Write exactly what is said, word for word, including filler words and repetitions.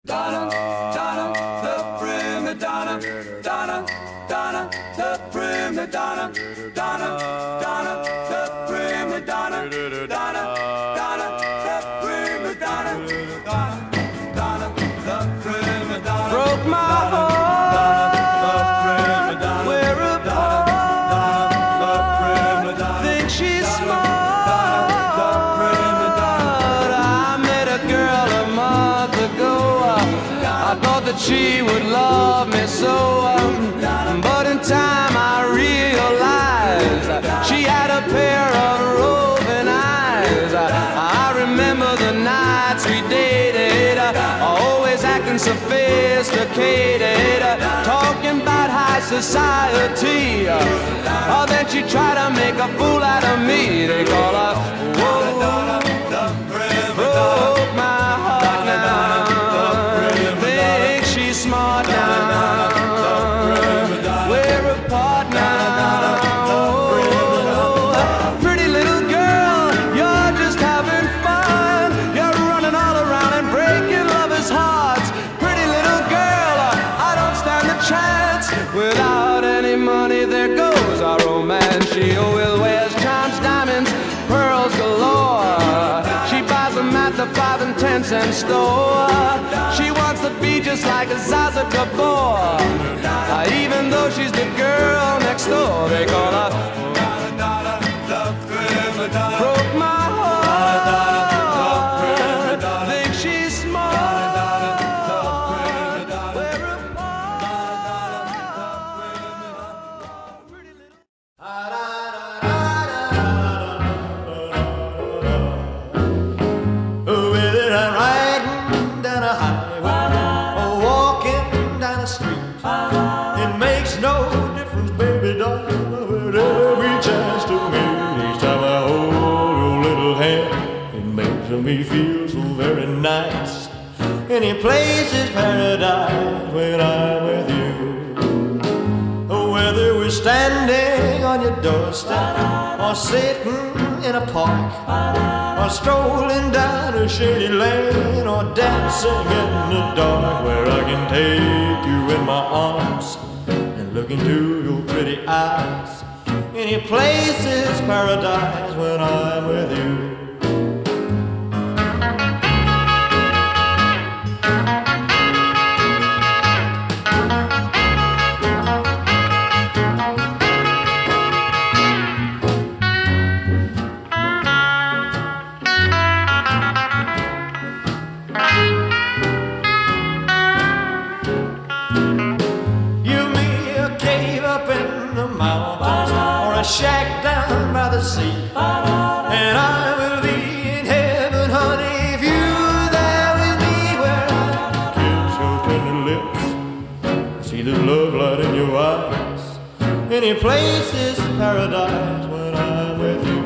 Donna, Donna, the prima donna, Donna, Donna, the prima donna, Donna, Donna, the prima donna, Donna, Donna, the prima donna, Donna, Donna, the prima donna, broke my heart. She would love me so, um, but in time I realized she had a pair of roving eyes. I remember the nights we dated, always acting sophisticated, talking about high society. Oh, then she tried to make a fool out of me. They call her, whoa, broke my heart now. Smart now, we're apart now. Oh, pretty little girl, you're just having fun. You're running all around and breaking lovers' hearts. Pretty little girl, I don't stand a chance. Without any money, there goes our romance. She always wears charms, diamonds, pearls galore. She buys them at the five and ten cent store. She wants to be just like a Zaza Gabor, uh, even though she's the girl next door. They call her broke my heart. Think she's smart. We're apart. Whether I'm riding down a highway or walking down a street, it makes no difference, baby doll, wherever we chance to meet. Each time I hold your little hand, it makes me feel so very nice. Any place is paradise when I'm with you. Whether we're standing on your doorstep or sitting in a park, or strolling down a shady lane, or dancing in the dark, where I can take you in my arms and look into your pretty eyes. Any place is paradise when I'm with you. A shack down by the sea, and I will be in heaven, honey, if you're there with me, where I can kiss your tender lips, see the love light in your eyes. Any place is paradise when I'm with you.